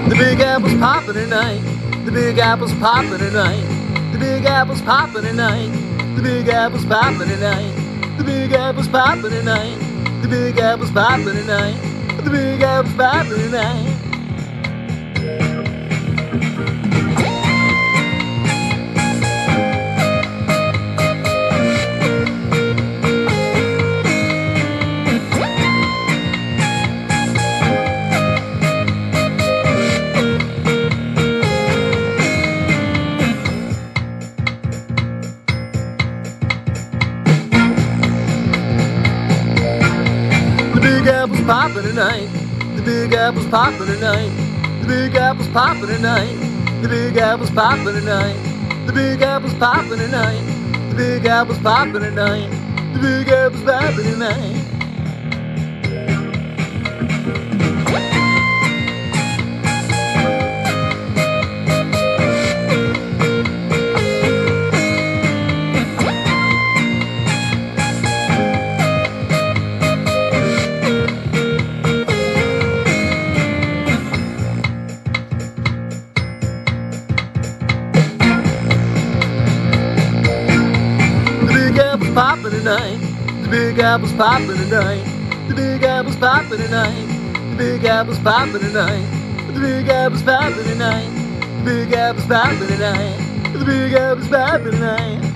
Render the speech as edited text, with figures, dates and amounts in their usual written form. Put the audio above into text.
The Big Apple's popping tonight. The Big Apple's popping tonight. The Big Apple's popping tonight. The Big Apple's popping tonight. The Big Apple's popping tonight. The Big Apple's popping tonight. The Big Apple's popping tonight. The Big Apple's popping tonight. The Big Apple's popping tonight. The Big Apple's popping tonight. The Big Apple's popping tonight. The Big Apple's popping tonight. The Big Apple's popping tonight. The Big Apple's popping tonight. Popping tonight. The Big Apple's popping tonight. The Big Apple's popping tonight. The Big Apple's popping tonight. The Big Apple's popping tonight. The Big Apple's popping tonight. The Big Apple's popping tonight.